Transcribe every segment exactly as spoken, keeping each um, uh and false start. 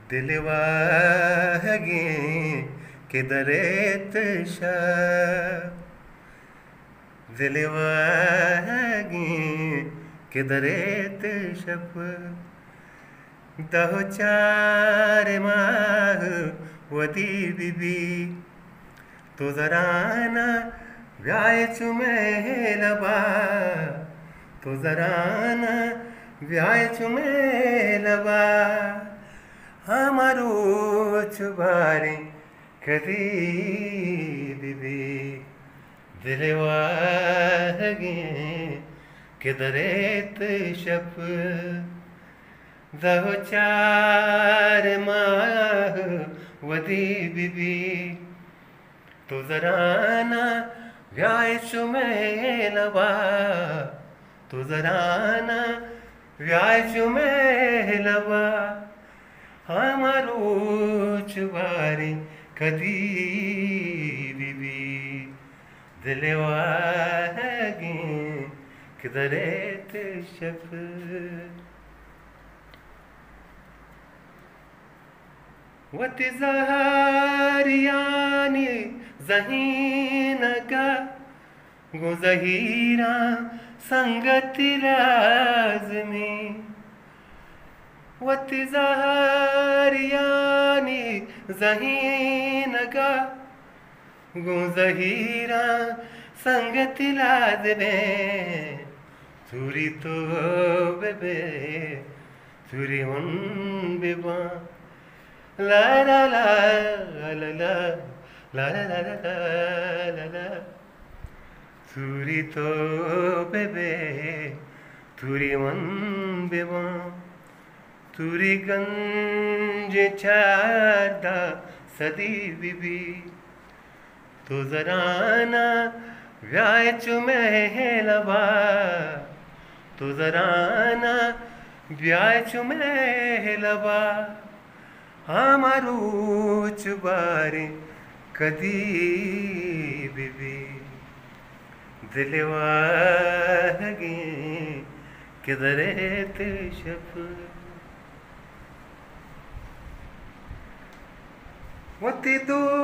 दिलवागे किदरेत शब दिलवागे किदरेत शब दहो चार माह वदी बिबी तो जराना व्याय चुमेलबा तो जराना व्याय चुमेलबा हमारो चुबारे कदी बिबी दिलवागे किदरेत शप दहो चार माह वदी बिबी तो जराना व्याय चुमेलबा तो जराना व्याय चुमेलबा हमारो चुबारे कदी बिबी दिलवागे किदरेत शफ वती ज़हरियानी ज़हीनगा गो ज़हीरा संगति लाज़मी वती ज़हरियानी ज़हीनगा गो ज़हीरा संगति लाज़मी तुरी तो बेबे तुरी उन बेबा ला ला ला ला ला ला ला ला ला ला तुरी तो बेबे तुरी वन बेबा तुरी गंज चारदा सदी बिबी तो जराना व्याय चुमेलबा तो जराना व्याय चुमेलबा हमारो चुबारे कदी बिबी दिलवागे किदरेत शफ वती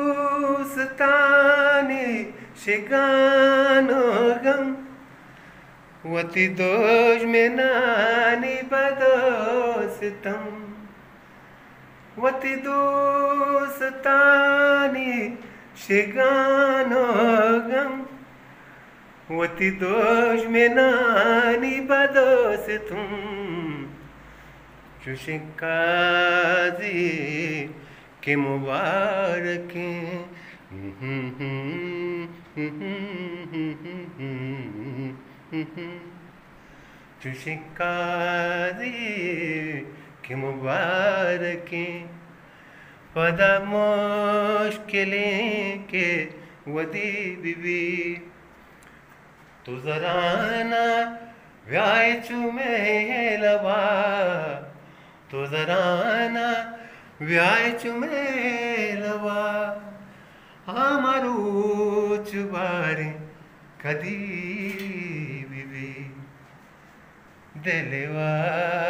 दोस्तानी शिगानो गम वती दोष में नानी बदोस्तम वती दोस्तानी शिगानो गम वती दोष में नानी बदोस्तम चुशिकाजी के मुबारकें चुशिकाजी के मुबारकें पदा मुश्किलें के वदी बिबी तो जराना व्याय चुमेलबा तो जराना व्याय चुमेलबा हमारो चुबारे कदी बिबी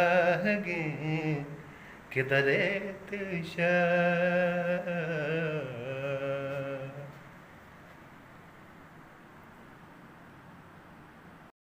दिलवागे किदरेत शफ